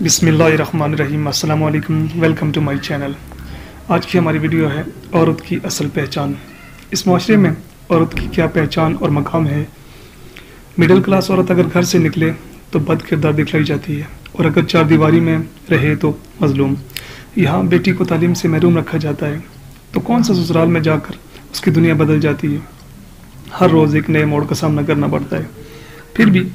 बिस्मिल्लाहिर्रहमानिर्रहीम। अस्सलाम वालेकुम, वेलकम टू माय चैनल। आज की हमारी वीडियो है औरत की असल पहचान। इस माशरे में औरत की क्या पहचान और मकाम है। मिडिल क्लास औरत अगर घर से निकले तो बद किरदार दिखलाई जाती है, और अगर चार दीवारी में रहे तो मजलूम। यहाँ बेटी को तालीम से महरूम रखा जाता है तो कौन सा ससुराल में जाकर उसकी दुनिया बदल जाती है। हर रोज़ एक नए मोड़ का सामना करना पड़ता है, फिर भी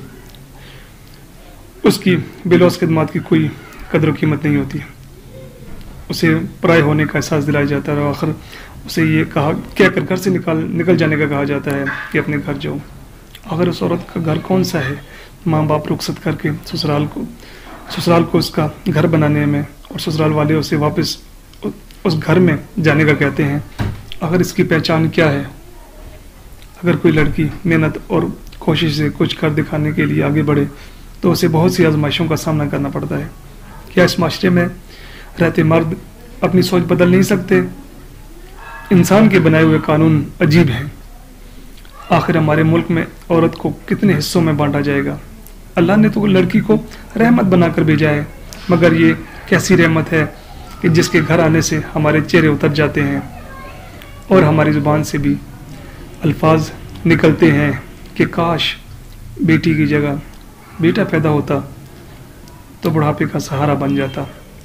उसकी बेलौस खिदमत की कोई कदर कीमत नहीं होती। उसे पराये होने का एहसास दिलाया जाता है और आखिर उसे ये क्या कर घर से निकल जाने का कहा जाता है कि अपने घर जाओ। अगर उस औरत का घर कौन सा है, माँ बाप रुखसत करके ससुराल को उसका घर बनाने में, और ससुराल वाले उसे वापस उस घर में जाने का कहते हैं। अगर इसकी पहचान क्या है, अगर कोई लड़की मेहनत और कोशिश से कुछ कर दिखाने के लिए आगे बढ़े तो उसे बहुत सी आजमाइशों का सामना करना पड़ता है। क्या इस माशरे में रहते मर्द अपनी सोच बदल नहीं सकते? इंसान के बनाए हुए कानून अजीब हैं। आखिर हमारे मुल्क में औरत को कितने हिस्सों में बांटा जाएगा? अल्लाह ने तो लड़की को रहमत बनाकर भेजा है, मगर ये कैसी रहमत है कि जिसके घर आने से हमारे चेहरे उतर जाते हैं और हमारी ज़ुबान से भी अल्फाज निकलते हैं कि काश बेटी की जगह बेटा पैदा होता तो बुढ़ापे का सहारा बन जाता।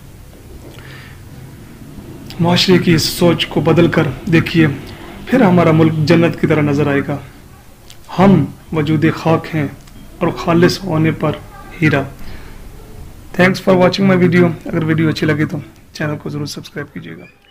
माशरे की इस सोच को बदल कर देखिए, फिर हमारा मुल्क जन्नत की तरह नजर आएगा। हम वजूद खाक हैं और खालिस होने पर हीरा। Thanks for watching my video. अगर वीडियो अच्छी लगी तो चैनल को ज़रूर सब्सक्राइब कीजिएगा।